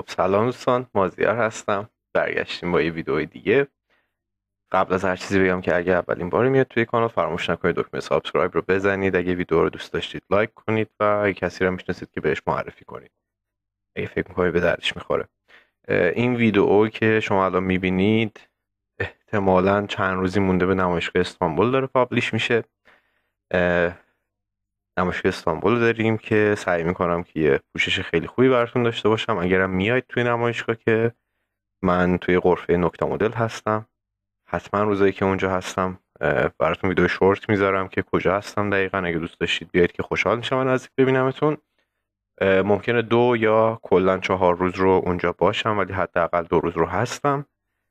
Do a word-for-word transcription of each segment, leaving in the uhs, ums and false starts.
خب سلام دوستان، مازیار هستم. برگشتیم با یه ویدیو دیگه. قبل از هر چیزی بگم که اگه اولین باری میاد توی کانال فراموش نکنید دکمه سابسکرایب رو بزنید. اگه ویدیو رو دوست داشتید لایک کنید و اگه کسی رو میشناسید که بهش معرفی کنید اگه فکر میکنید به دردش میخوره. این ویدیو که شما الان میبینید احتمالاً چند روزی مونده به نمایشگاه استانبول داره پابلیش میشه. نمایشگاه استانبول داریم که سعی میکنم که یه پوشش خیلی خوبی براتون داشته باشم. اگرم میاید توی نمایشگاه که من توی غرفه نکته مدل هستم. حتما روزایی که اونجا هستم براتون ویدیو شورت میذارم که کجا هستم دقیقا. اگه دوست داشتید بیاید که خوشحال میشم من نزدیک ببینمتون. ممکنه دو یا کلا چهار روز رو اونجا باشم ولی حداقل دو روز رو هستم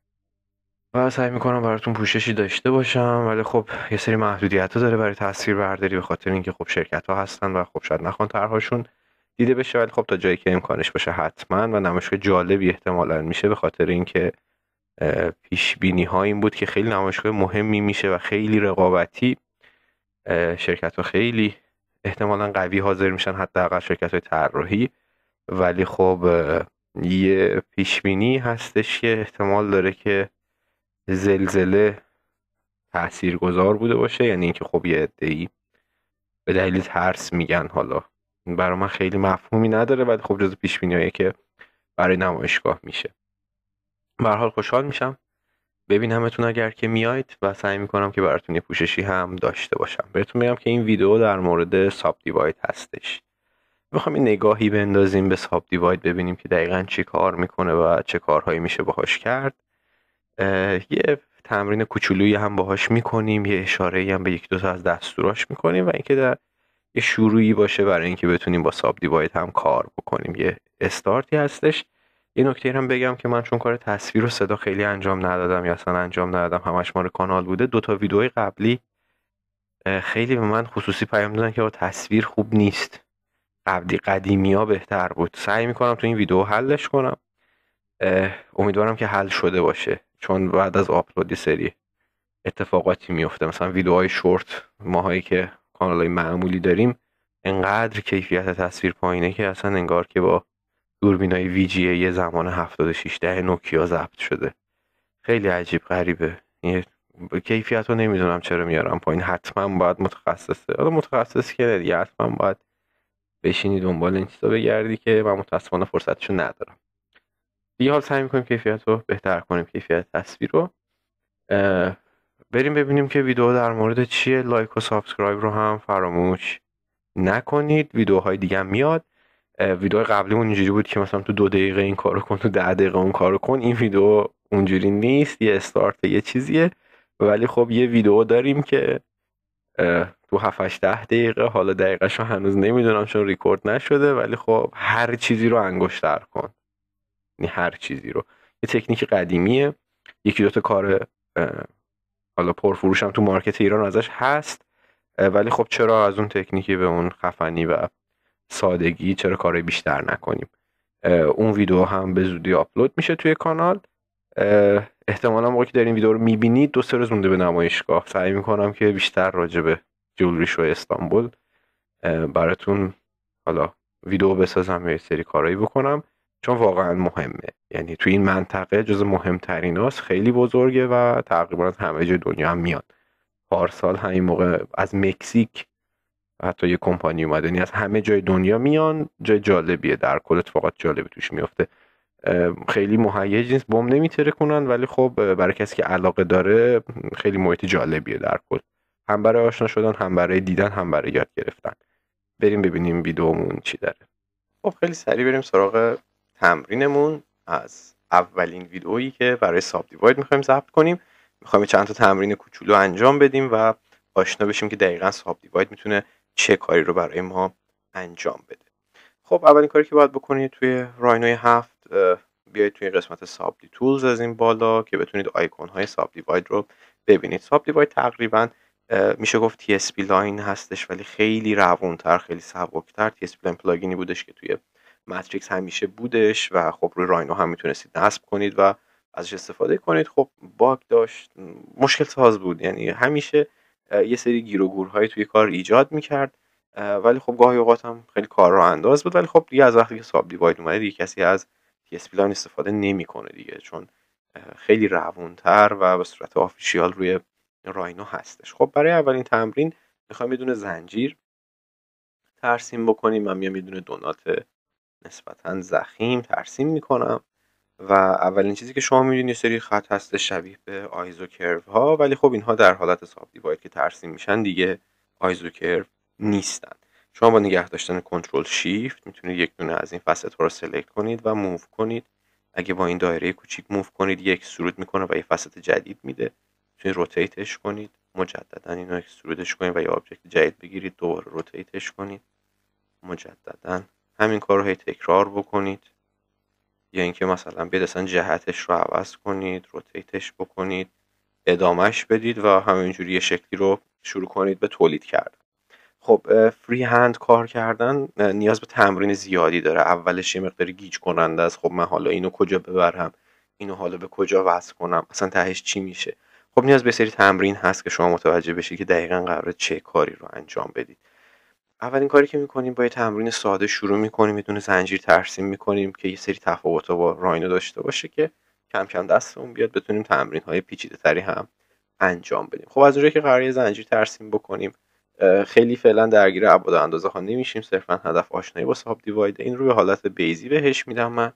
و سعی میکنم براتون پوششی داشته باشم. ولی خب یه سری محدودیت ها داره برای تصویر برداری به خاطر اینکه خب شرکت ها هستن و خب شاید نخوان طرحشون دیده بشه، ولی خب تا جایی که امکانش باشه حتما. و نمایشگاه جالبی احتمالاً میشه به خاطر اینکه پیش بینی ها این بود که خیلی نمایشگاه مهمی میشه و خیلی رقابتی. شرکت ها خیلی احتمالاً قوی حاضر میشن، حداقل شرکت های طراحی. ولی خب یه پیش بینی هستش که احتمال داره که زلزله تاثیرگذار بوده باشه، یعنی اینکه خب یه عده‌ای به دلیل ترس میگن. حالا برای من خیلی مفهومی نداره ولی خب جزو پیش بینیایی که برای نمایشگاه میشه. به هر حال خوشحال میشم ببینمتون اگر که میایید و سعی میکنم که براتون یه پوششی هم داشته باشم. بهتون بگم که این ویدیو در مورد ساب دیواید هستش. میخوام این نگاهی بندازیم به ساب دیواید ببینیم که دقیقاً چی کار میکنه و چه کارهایی میشه باهاش کرد. یه تمرین کوچولویی هم باهاش میکنیم، یه اشاره‌ای هم به یک دو تا از دستوراش میکنیم و اینکه در یه شروعی باشه برای اینکه بتونیم با ساب دیواید هم کار بکنیم. یه استارتی هستش. یه نکته هم بگم که من چون کار تصویر و صدا خیلی انجام ندادم یا اصلا انجام ندادم، همش مال کانال بوده، دو تا ویدیوهای قبلی خیلی به من خصوصی پیام دادن که با تصویر خوب نیست، قبلی قدیمی‌ها بهتر بود. سعی میکنم تو این ویدیو حلش کنم. امیدوارم که حل شده باشه، چون بعد از آپلود سری اتفاقاتی میفته. مثلا ویدیوهای شورت ماهایی که کانالای معمولی داریم انقدر کیفیت تصویر پایینه که اصلا انگار که با دوربینای وی جی ای یه زمان هفتاد و شش ده نوکیا ضبط شده. خیلی عجیب غریبه. این کیفیت رو نمیدونم چرا میارم پایین. حتما باید متخصصه، حالا متخصص که دیگه حتما باید بشینی دنبال این چیزا بگردی که من متاسفانه فرصتشو ندارم. دیگه حال سعی میکنیم کیفیت رو بهتر کنیم، کیفیت تصویر رو. بریم ببینیم که ویدیو در مورد چیه. لایک و سابسکرایب رو هم فراموش نکنید. ویدیوهای دیگه هم میاد. ویدیو قبلیمون اینجوری بود که مثلا تو دو دقیقه این کارو کن، تو ده دقیقه اون کارو کن. این ویدیو اونجوری نیست، یه استارت یه چیزیه. ولی خب یه ویدیو داریم که تو هفت هشت ده دقیقه، حالا دقیقه‌شو هنوز نمیدونم چون ریکورد نشده، ولی خب هر چیزی رو انگشتر کن، یعنی هر چیزی رو. یه تکنیک قدیمیه، یکی دو تا کار حالا پرفروش هم تو مارکت ایران ازش هست، ولی خب چرا از اون تکنیکی به اون خفنی و سادگی چرا کارهای بیشتر نکنیم. اون ویدیو هم به زودی آپلود میشه توی کانال. احتمالا موقعی که دارین ویدیو رو میبینید دو سه روز مونده به نمایشگاه. سعی میکنم که بیشتر راجع به جولری شو استانبول براتون حالا ویدیو بسازم، یه سری کارهایی بکنم، چون واقعا مهمه. یعنی توی این منطقه جز مهمترین هاست، خیلی بزرگه و تقریبا از همه جای دنیا هم میاد. پارسال همین موقع از مکزیک حتی یه کمپانی اومده، یعنی از همه جای دنیا میان. جای جالبیه، در کل اتفاقات جالبی توش میفته. خیلی مهیج نیست، بم نمیتره کنن، ولی خب برای کسی که علاقه داره خیلی محیط جالبیه در کل، هم برای آشنا شدن، هم برای دیدن، هم برای یاد گرفتن. بریم ببینیم ویدیومون چی داره. خب خیلی سریع بریم سراغ تمرینمون. از اولین ویدئویی که برای ساب دیواید میخوایم ضبط کنیم، میخوایم چند تا تمرین کوچولو انجام بدیم و آشنا بشیم که دقیقاً ساب دیواید میتونه چه کاری رو برای ما انجام بده. خب اولین کاری که باید بکنید توی راینوی هفت بیایید توی قسمت ساب دی تولز از این بالا که بتونید آیکون های ساب دیواید رو ببینید. ساب دیواید تقریباً میشه گفت تی اس پی لاین هستش، ولی خیلی روونتر، خیلی سبکتر. تی اس پی لاین پلاگینی بودش که توی ماتریکس همیشه بودش و خب روی راینو هم میتونستید نصب کنید و ازش استفاده کنید. خب باگ داشت، مشکل ساز بود، یعنی همیشه یه سری گیر و گورهای توی کار ایجاد میکرد، ولی خب گاهی اوقات هم خیلی کار راه انداز بود. ولی خب دیگه از وقتی که ساب دیواید اومده دیگه کسی از تی اس پلاین استفاده نمیکنه دیگه، چون خیلی روونتر و به صورت آفیشیال روی راینو هستش. خب برای اولین تمرین میخوایم یه دونه زنجیر ترسیم بکنیم. من میام یه دونه دونات نسبتا ضخیم ترسیم میکنم و اولین چیزی که شما میبینید یه سری خط هست شبیه به آیزو کرو ها، ولی خب اینها در حالت ساب دیواید که ترسیم میشن دیگه آیزو کرو نیستن. شما با نگه داشتن کنترل شیفت میتونید یک دونه از این فست ها رو سلکت کنید و موو کنید. اگه با این دایره کوچیک موو کنید یک اکسترود میکنه و یه فست جدید میده. میتونید روتیتش کنید، مجددا اینو اکسترودش کنید و یه آبجکت جدید بگیرید، دوباره روتیتش کنید، مجددا همین کار رو هی تکرار بکنید. یا اینکه مثلا بیاد اصلا جهتش رو عوض کنید، روتیتش بکنید، ادامهش بدید و همینجوری یه شکلی رو شروع کنید به تولید کردن. خب فری هند کار کردن نیاز به تمرین زیادی داره. اولش یه مقداری گیج کننده است. خب من حالا اینو کجا ببرم، اینو حالا به کجا وصل کنم، اصلا تهش چی میشه. خب نیاز به سری تمرین هست که شما متوجه بشید که دقیقاً قراره چه کاری رو انجام بدید. اولین کاری که میکنیم با یه تمرین ساده شروع میکنیم، یه دونه زنجیر ترسیم میکنیم که یه سری تفاوت‌ها با راینو داشته باشه که کم کم دستمون بیاد بتونیم تمرین های پیچیده تری هم انجام بدیم. خب از اونجایی که قراره یه زنجیر ترسیم بکنیم، خیلی فعلا درگیر ابعاد و اندازه ها نمیشیم، صرفا هدف آشنایی با ساب دیواید. این رو به حالت بیزی بهش میدم. من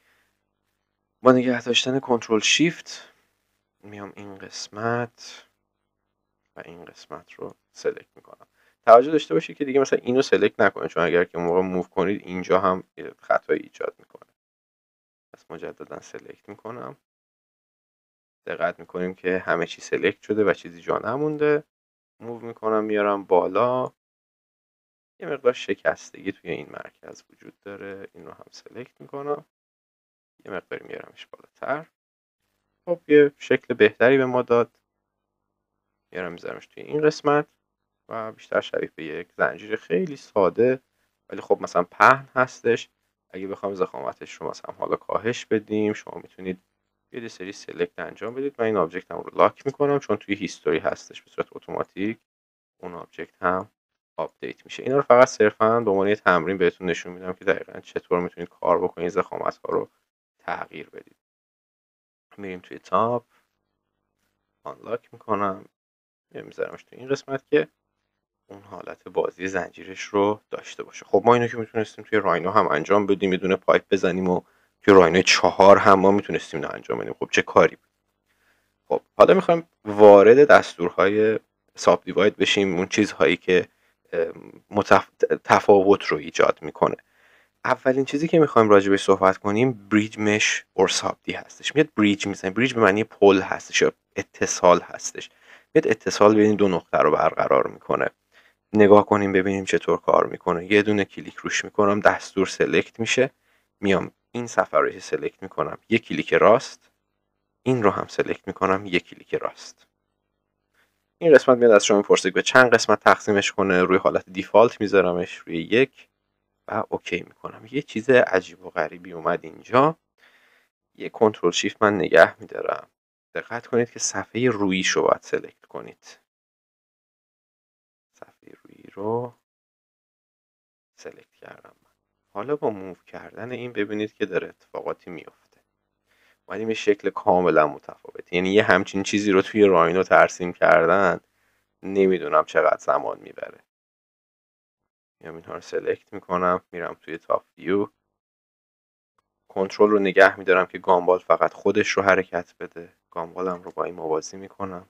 با نگه داشتن کنترل شیفت میام این قسمت و این قسمت رو سلکت میکنم. توجه داشته باشید که دیگه مثلا اینو سلکت نکنید، چون اگر که موقع موو کنید اینجا هم خطایی ایجاد میکنه. پس مجددا سلکت میکنم. دقت میکنیم که همه چی سلکت شده و چیزی جا نمونده. موو میکنم میارم بالا. یه مقدار شکستگی توی این مرکز وجود داره، این رو هم سلکت میکنم. یه مقداری میارمش بالاتر. خب یه شکل بهتری به ما داد. میارم میذارمش توی این قسمت و بیشتر شبیه به یک زنجیر خیلی ساده، ولی خب مثلا پهن هستش. اگه بخوام ضخامتش رو مثلا حالا کاهش بدیم، شما میتونید یه سری سلکت انجام بدید. من این آبجکت هم رو لاک میکنم، چون توی هیستوری هستش به صورت اتوماتیک اون آبجکت هم آپدیت میشه. اینا رو فقط صرفا به عنوان تمرین بهتون نشون میدم که دقیقاً چطور میتونید کار بکنید، ضخامت ها رو تغییر بدید. میریم توی تاپ، آنلاک میکنم، میذارمش توی این قسمت که اون حالت بازی زنجیرش رو داشته باشه. خب ما اینو که میتونستیم توی راینو هم انجام بدیم، یه دونه پایپ بزنیم و توی راینو چهار هم ما میتونستیم اینو انجام بدیم. خب چه کاری بود. خب حالا میخوایم وارد دستورهای ساب دیواید بشیم، اون چیزهایی که متف... تفاوت رو ایجاد میکنه. اولین چیزی که میخوایم راجع بهش صحبت کنیم بریج مش اور ساب دی هستش. میاد بریج میزنیم. بریج به معنی پل هستش یا اتصال هستش. میاد اتصال بین دو نقطه رو برقرار میکنه. نگاه کنیم ببینیم چطور کار میکنه. یه دونه کلیک روش میکنم، دستور سلکت میشه. میام این صفحه رو سلکت میکنم، یک کلیک راست. این رو هم سلکت میکنم، یک کلیک راست. این قسمت میاد از شما میپرسه به چند قسمت تقسیمش کنه. روی حالت دیفالت میذارمش روی یک و اوکی میکنم. یه چیز عجیب و غریبی اومد اینجا. یه کنترل شیفت من نگه میدارم. دقت کنید که صفحه رویش رو باید سلکت کنید. صفحه روی رو سلکت کردم. حالا با موو کردن این ببینید که داره اتفاقاتی میفته. ولی به شکل کاملا متفاوته. یعنی یه همچین چیزی رو توی راینو ترسیم کردن نمیدونم چقدر زمان میبره. میام اینها رو سلکت میکنم، میرم توی تاپ ویو، کنترل رو نگه میدارم که گامبال فقط خودش رو حرکت بده. گامبالم رو با این موازی میکنم،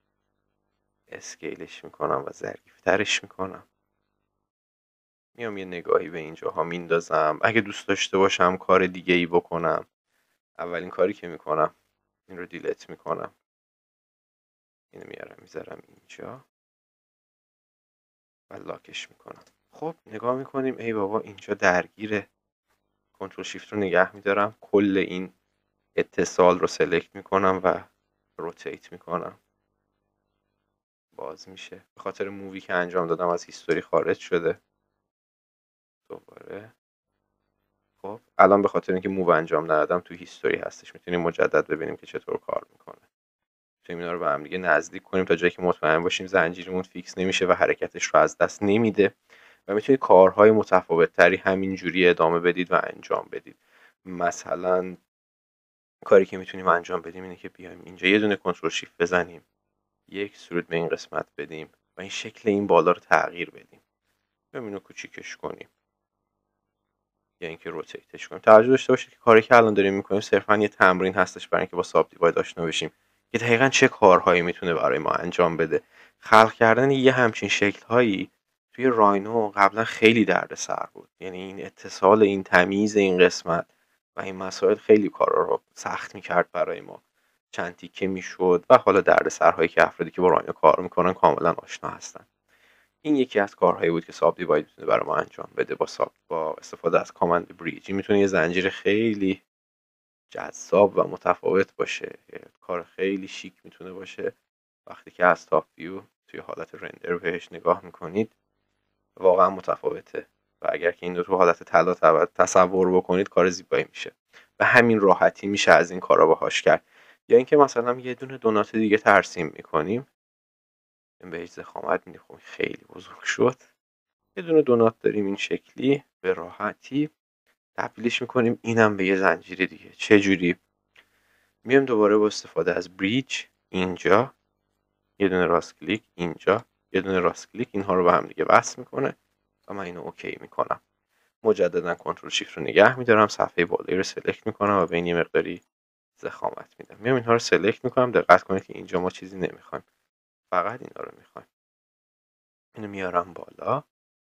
اسکیلش میکنم و ظریفترش میکنم. میام یه نگاهی به اینجاها میندازم. اگه دوست داشته باشم کار دیگه ای بکنم، اولین کاری که میکنم این رو دیلیت میکنم. اینو میارم میذارم اینجا و لاکش میکنم. خب نگاه میکنیم ای بابا اینجا درگیره. کنترل شیفت رو نگه میدارم، کل این اتصال رو سلکت میکنم و روتیت میکنم. باز میشه. به خاطر مووی که انجام دادم از هیستوری خارج شده. دوباره خب الان به خاطر اینکه موو انجام ندادم تو هیستوری هستش. میتونیم مجدد ببینیم که چطور کار میکنه. میتونیم اینا رو به هم دیگه نزدیک کنیم تا جایی که مطمئن باشیم زنجیرمون فیکس نمیشه و حرکتش رو از دست نمیده و میتونید کارهای متفاوت تری همینجوری ادامه بدید و انجام بدید. مثلا کاری که میتونیم انجام بدیم اینه که بیایم اینجا یه دونه کنترل شیفت بزنیم، یک اکسترود به این قسمت بدیم و این شکل این بالا رو تغییر بدیم، بیایم اینو کوچیکش کنیم یا اینکه روتیتش کنیم. توجه داشته باشید که کاری که الان داریم میکنیم صرفا یه تمرین هستش برای اینکه با ساب دیواید آشنا بشیم که دقیقاً چه کارهایی میتونه برای ما انجام بده. خلق کردن یه همچین شکل‌هایی توی راینو قبلا خیلی دردسر بود، یعنی این اتصال، این تمیز این قسمت و این مسائل خیلی کارا رو سخت میکرد برای ما، چند تیکه میشد و حالا دردسرهایی که افرادی که با راینو کار میکنن کاملا آشنا هستن. این یکی از کارهایی بود که ساب دیواید میتونه برای ما انجام بده با ساب با استفاده از کامند بریج. این میتونه یه زنجیره خیلی جذاب و متفاوت باشه، یه کار خیلی شیک میتونه باشه وقتی که از تاپ ویو توی حالت رندر بهش نگاه میکنید، واقعا متفاوته و اگر که این دو تو حالت طلا تصور بکنید کار زیبایی میشه و همین راحتی میشه از این کارا باهاش کرد. یا اینکه مثلا یه دونه دونات دیگه ترسیم میکنیم، بهش ضخامت میدیم، خب خیلی بزرگ شد، یه دونه دونات داریم این شکلی به راحتی تبدیلش میکنیم اینم به یه زنجیره دیگه. چه جوری؟ میام دوباره با استفاده از بریج اینجا یه دونه راست کلیک، اینجا یه دونه راست کلیک، اینها رو به هم دیگه وصل میکنه و من اینو اوکی میکنم. مجددا کنترل شیفت رو نگه میدارم، صفحه بالایی رو سلکت میکنم و به این یه مقداری ضخامت میدم. میام اینها رو سلکت میکنم، دقت کنید که اینجا ما چیزی نمیخوایم، فقط اینا رو میخوایم. اینو میارم بالا،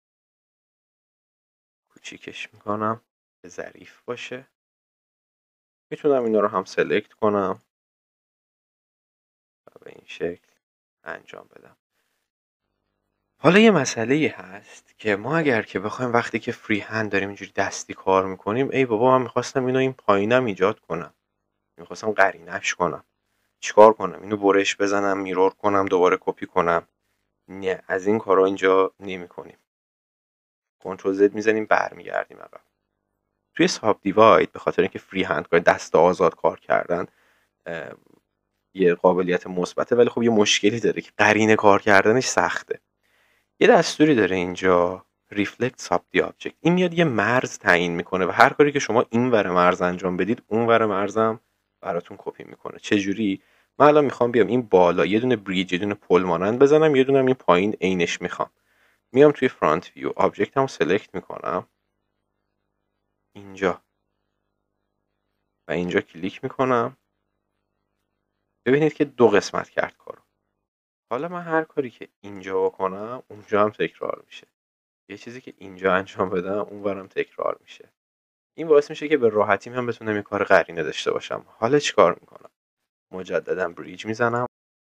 کوچیکش میکنم که ظریف باشه. میتونم اینا رو هم سلکت کنم و به این شکل انجام بدم. حالا یه مسئله هست که ما اگر که بخوایم وقتی که فری هند داریم اینجوری دستی کار میکنیم، ای بابا من میخواستم اینو این پایینم ایجاد کنم، میخواستم قرینش کنم، چیکار کنم؟ اینو برش بزنم، میرور کنم، دوباره کپی کنم؟ نه، از این کارا اینجا نمی کنیم. کنترل زد میزنیم، برمیگردیم عقب. توی ساب دیواید به خاطر اینکه فری هند کار دست آزاد کار کردن یه قابلیت مثبته، ولی خب یه مشکلی داره که قرینه کار کردنش سخته. یه دستوری داره اینجا Reflect Sub the Object. این میاد یه مرز تعیین میکنه و هر کاری که شما این ور مرز انجام بدید اون ور مرزم براتون کپی میکنه. چه جوری؟ من الان میخوام بیام این بالا یه دونه بریج، یه دونه پل مانند بزنم، یه دونه این پایین عینش میخوام. میام توی فرانت ویو، آبجکتمو سلکت میکنم اینجا و اینجا کلیک میکنم. ببینید که دو قسمت کرد کارو. حالا من هر کاری که اینجا بکنم اونجا هم تکرار میشه، یه چیزی که اینجا انجام بدم اونورم تکرار میشه. این باعث میشه که به راحتی من بتونم یه کار قرینه داشته باشم. حالا چیکار میکنم؟ مجددا بریج میزنم.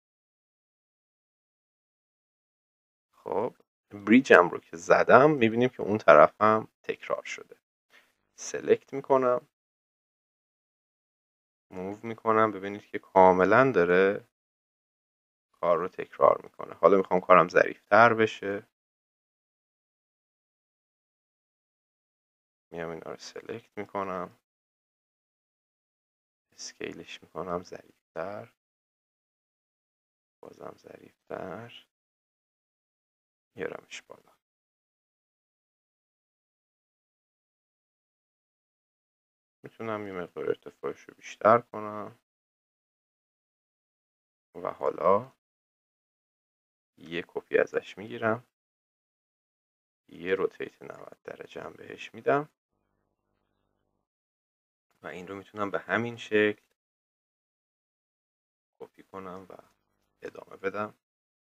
خب بریجم رو که زدم میبینیم که اون طرفم تکرار شده. سلکت میکنم، موو میکنم، ببینید که کاملا داره کار رو تکرار میکنه. حالا میخوام کارم ظریف‌تر بشه، میام اینا رو سلکت میکنم، اسکیلش میکنم ظریف‌تر، بازم ظریف‌تر، میارمش بالا. میتونم یه مقدار ارتفاعش رو بیشتر کنم و حالا یه کپی ازش میگیرم، یه روتیت نود درجه هم بهش میدم و این رو میتونم به همین شکل کپی کنم و ادامه بدم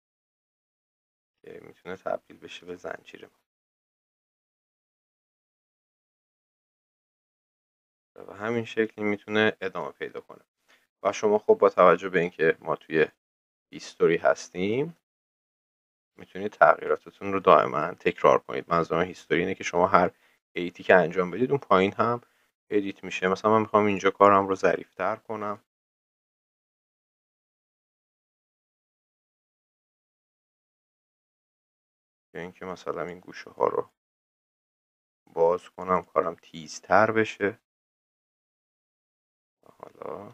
که میتونه تبدیل بشه به زنجیره و به همین شکل میتونه ادامه پیدا کنه. و شما خب با توجه به اینکه ما توی هیستوری هستیم میتونید تغییراتتون رو دائما تکرار کنید. منظورم هیستوری اینه که شما هر ایتی که انجام بدید اون پایین هم ادیت میشه. مثلا من میخوام اینجا کارم رو ظریف‌تر کنم، یا اینکه مثلا این گوشه ها رو باز کنم کارم تیزتر بشه. حالا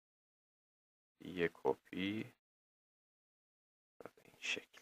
یه کپی و به این شکل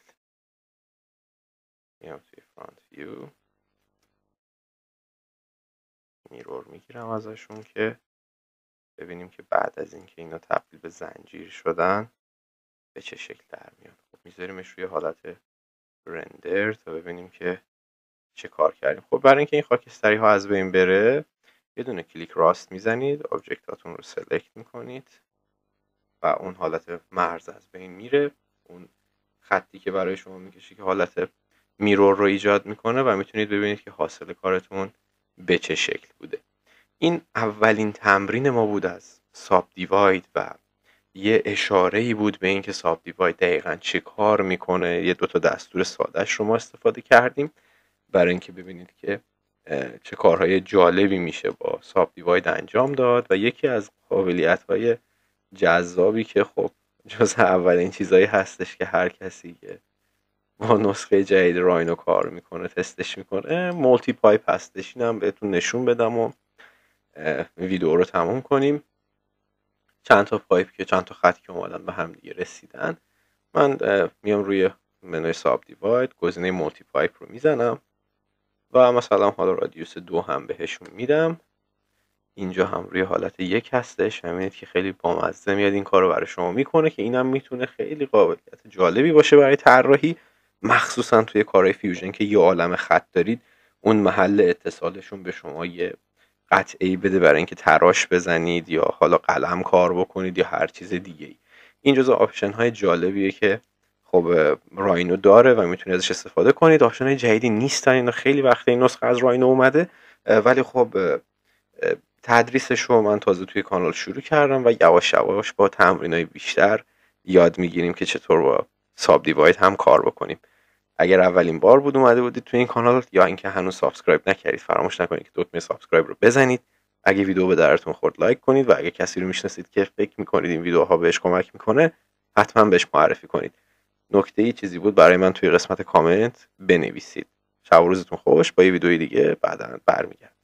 میام توی فرانت ویو، میرور میگیرم ازشون که ببینیم که بعد از اینکه اینا تبدیل به زنجیر شدن به چه شکل در میاد. خب میذاریمش روی حالت رندر تا ببینیم که چه کار کردیم. خب برای اینکه این خاکستری ها از بین بره یه دونه کلیک راست میزنید، آبجکتاتون رو سلکت میکنید و اون حالت مرز از بین میره. اون خطی که برای شما میکشه که حالت میرور رو ایجاد میکنه و میتونید ببینید که حاصل کارتون به چه شکل بوده. این اولین تمرین ما بود از ساب دیواید و یه اشاره ای بود به اینکه ساب دیواید دقیقاً چه کار میکنه. یه دو تا دستور سادهش رو ما استفاده کردیم برای اینکه ببینید که چه کارهای جالبی میشه با ساب دیواید انجام داد و یکی از قابلیت‌های جذابی که خب جز اولین چیزایی هستش که هر کسی که با نسخه جدید راینو کار میکنه تستش میکنه، مولتی پایپ هستش. اینم بهتون نشون بدم و ویدیو رو تموم کنیم. چند تا پایپ که چند تا خط که اومدن به هم دیگه رسیدن، من میام روی منوی ساب دیواید گزینه مولتی پایپ رو میزنم و مثلا حالا رادیوس دو هم بهشون میدم. اینجا هم روی حالت یک هستش. میبینید که خیلی بامزه میاد این کار رو برای شما میکنه که اینم میتونه خیلی قابلیت جالبی باشه برای طراحی، مخصوصا توی کارهای فیوژن که یه عالم خط دارید. اون محل اتصالشون به شما یه قطعه‌ای بده برای اینکه تراش بزنید یا حالا قلم کار بکنید یا هر چیز دیگه ای. این جزو آپشن های جالبیه که خب راینو داره و میتونید ازش استفاده کنید. آپشن های جدیدی نیستن، اینا خیلی وقته این نسخه از راینو اومده، ولی خب تدریسش رو من تازه توی کانال شروع کردم و یواش یواش با تمرینای بیشتر یاد میگیریم که چطور با ساب دیواید هم کار بکنیم. اگر اولین بار بود اومده بودید توی این کانال یا اینکه هنوز سابسکرایب نکردید، فراموش نکنید که دکمه سابسکرایب رو بزنید. اگه ویدیو به درتون خورد لایک کنید و اگه کسی رو میشناسید که فکر میکنید این ویدیوها بهش کمک میکنه حتما بهش معرفی کنید. نکته ای چیزی بود برای من توی قسمت کامنت بنویسید. شب و روزتون خوش. با یه ویدیوی دیگه بعداً برمیگردم.